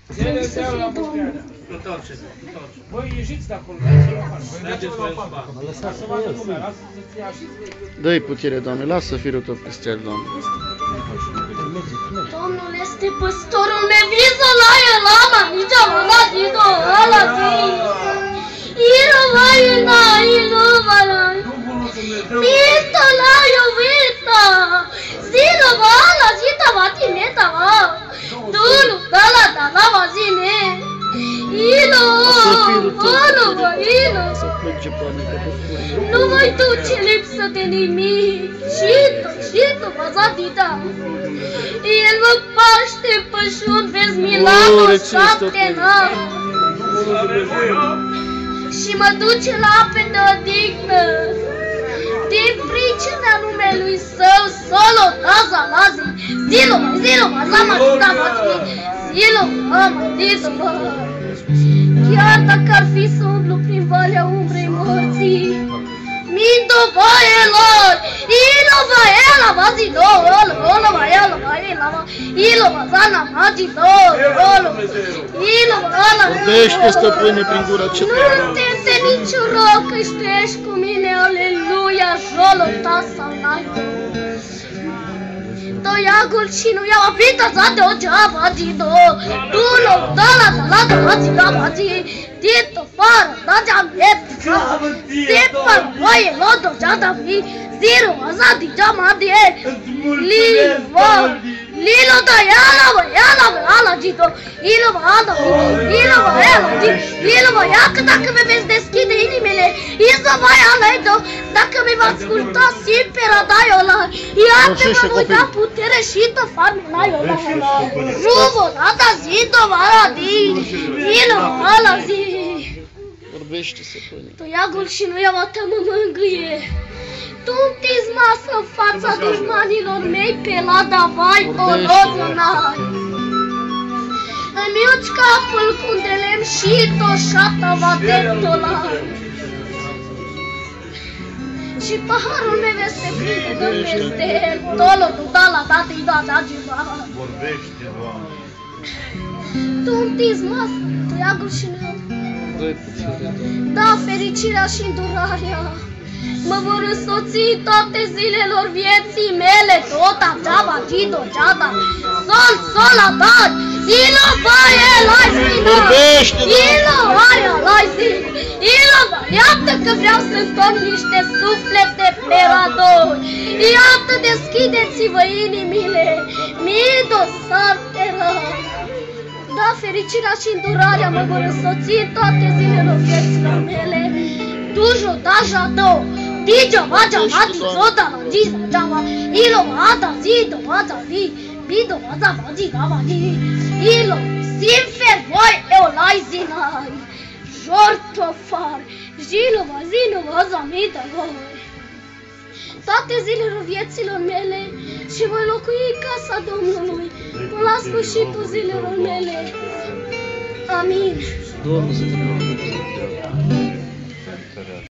Voi ieșiți de acolo. Dă-i putere, Doamne, lasă firul tău peste el, Doamne. Domnul este păstorul meu, viză la el, ama, nici am luat din ăla zi. Iro vai na, ilo vai. Mita la iovita. Zilo vala, zita vati meta va. Dulu, dala, dala vazine. Ilo, alo, ilo. Nu voi duce lipsă de nimic. Cito, vazadita. El vă paște pășun, vezi milagul 7 ani. Și mă duce la ape de odihnă. Din pricina numelui său, solo, taza, lazi. Zilo, zama, zita, zilo, mama, zilo, mama. Chiar dacă ar fi să umblu prin valea umbrei morții, Minto Baelor, Ilo Baela Vazido, Olo Baela Baela, Ilo Bazana Vazido, Ilo Baela. Vorbește, stăpâne, prin gura ce Nu te niciun rău că ești cu mine, aleluia, jolo ta salaido. Toiagul și nu iau apita za de o geaba zido, Dulo, dala, vazido, dito fara, da jamet, sepa, oye, lodo, jadavi, zero, azadi, jamadi, Lilo da yala zido, ilo va iacă dacă mi veți deschide inimile, izo va ialaido, dacă mi va asculta simpera da iola, iată vă voi da putere și to farme la iola, ruvo, da zido, varadi, ilo vala zi. Vorbește, stăpâne. Toiagul și nu iau atât mă mângâie. Tu întinzi masă în fața dușmanilor mei pe la davai o rozonai. Îmi uci capul cu un de lemn și toșata va dentolai. Și paharul meu este plin de Dumnezeu, tolo, dudala, dati, da, giva. Vorbește, Doamne. Tu întinzi masă, toiagul și nu iau. Da, fericirea și îndurarea mă vor însoți toate zilelor vieții mele, tot aceaba, gido, ceada, sol, adar, ilo, baie, lai, ilo, aia, lai, ilo, iată că vreau să întorc niște suflete pe radoi, iată deschideți-vă inimile, mido, sartera. Da, fericirea și îndurarea mă vor însoți în toate zilelor vieților mele. Dujo, daja, do, dijo, vaja, vati, zoda, vajiza, java, ilo, vada, zido, vaza, vi, bido, vaza, vajiza, vaji, ilo, simfer, voi, eolai, zinai, jortofar, jilo, vazino, vaza, mita, voi. Toate zilele vieților mele și voi locui în casa Domnului până la sfârșitul zilelor mele. Amin.